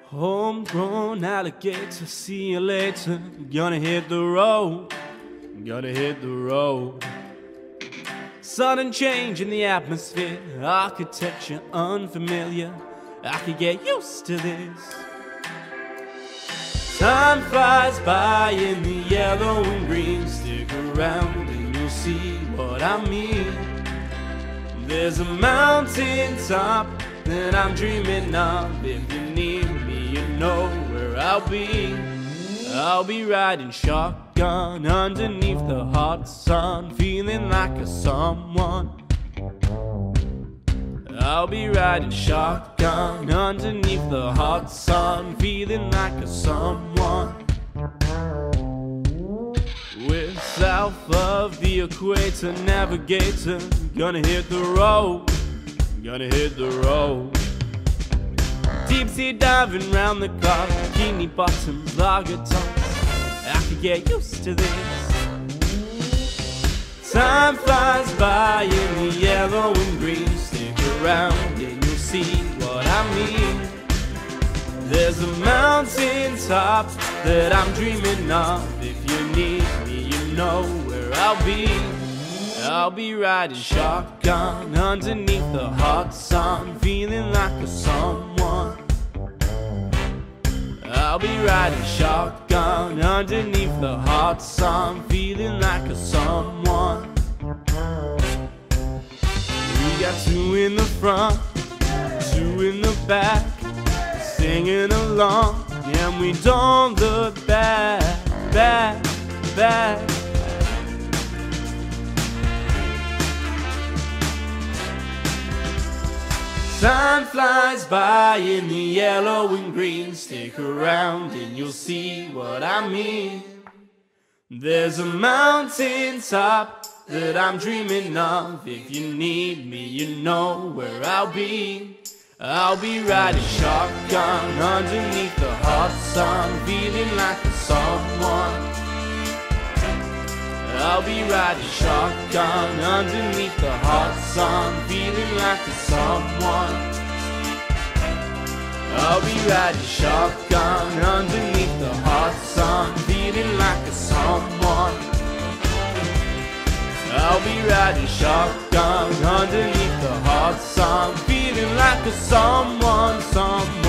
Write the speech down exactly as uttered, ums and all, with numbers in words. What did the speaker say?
Homegrown alligator, see you later. Gonna hit the road, gonna hit the road. Sudden change in the atmosphere, architecture unfamiliar. I could get used to this. Time flies by in the yellow and green. Stick around and you'll see what I mean. There's a mountain top that I'm dreaming of. If you need me, you know where I'll be. I'll be riding shotgun underneath the hot sun, feeling like a someone. I'll be riding shotgun underneath the hot sun, feeling like a someone. We're south of the equator, navigator. Gonna hit the road, gonna hit the road. Deep sea diving round the clock, bikini bottoms, lager tops. I could get used to this. Time flies by in the yellow and green. Stick around and you'll see what I mean. There's a mountain top that I'm dreaming of. If you need me, you know where I'll be. I'll be riding shotgun underneath the hot sun, feeling like a someone. I'll be riding shotgun underneath the hot sun, feeling like a someone. We got two in the front, two in the back, singing along, and we don't look back, back, back. Time flies by in the yellow and green. Stick around and you'll see what I mean. There's a mountain top that I'm dreaming of. If you need me, you know where I'll be. I'll be riding shotgun underneath the hot sun, feeling like a someone. I'll be riding shotgun underneath the hot sun, feeling like a someone. I'll be riding shotgun underneath the hot sun, feeling like a someone. I'll be riding shotgun underneath the hot sun, feeling like a someone, someone.